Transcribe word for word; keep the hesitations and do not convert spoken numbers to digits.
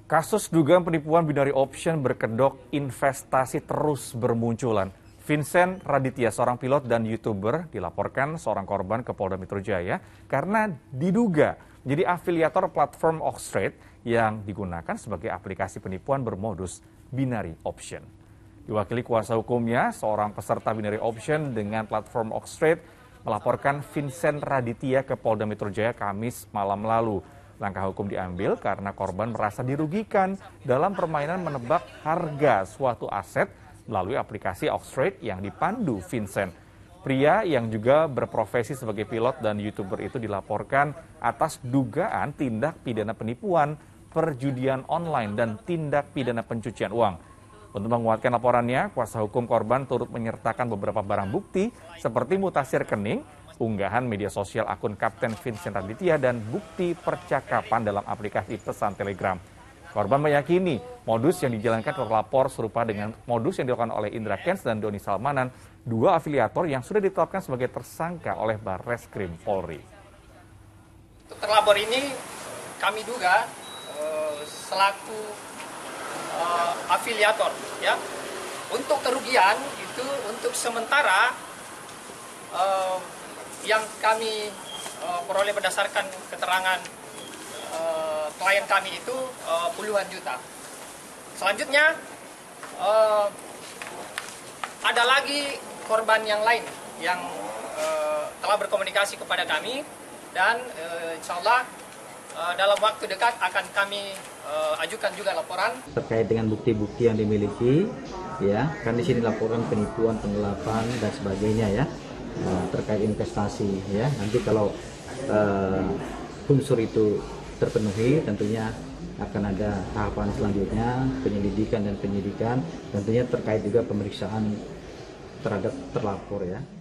Kasus dugaan penipuan binary option berkedok investasi terus bermunculan. Vincent Raditya, seorang pilot dan YouTuber, dilaporkan seorang korban ke Polda Metro Jaya karena diduga menjadi afiliator platform Oxtrade yang digunakan sebagai aplikasi penipuan bermodus binary option. Diwakili kuasa hukumnya, seorang peserta binary option dengan platform Oxtrade melaporkan Vincent Raditya ke Polda Metro Jaya Kamis malam lalu. Langkah hukum diambil karena korban merasa dirugikan dalam permainan menebak harga suatu aset melalui aplikasi Oxtrade yang dipandu Vincent. Pria yang juga berprofesi sebagai pilot dan YouTuber itu dilaporkan atas dugaan tindak pidana penipuan, perjudian online, dan tindak pidana pencucian uang. Untuk menguatkan laporannya, kuasa hukum korban turut menyertakan beberapa barang bukti seperti mutasi rekening, unggahan media sosial akun Kapten Vincent Raditya, dan bukti percakapan dalam aplikasi pesan Telegram. Korban meyakini modus yang dijalankan terlapor serupa dengan modus yang dilakukan oleh Indra Kents dan Doni Salmanan, dua afiliator yang sudah ditetapkan sebagai tersangka oleh Barreskrim Polri. Untuk terlapor ini kami duga uh, selaku uh, afiliator, ya. Untuk kerugian itu untuk sementara uh, yang kami uh, peroleh berdasarkan keterangan uh, klien kami itu uh, puluhan juta. Selanjutnya uh, ada lagi korban yang lain yang uh, telah berkomunikasi kepada kami dan uh, insya Allah uh, dalam waktu dekat akan kami uh, ajukan juga laporan terkait dengan bukti-bukti yang dimiliki, ya, kan di sini laporan penipuan, penggelapan dan sebagainya, ya. Uh, terkait investasi, ya. Nanti kalau uh, unsur itu terpenuhi, tentunya akan ada tahapan selanjutnya, penyelidikan dan penyidikan, tentunya terkait juga pemeriksaan terhadap terlapor, ya.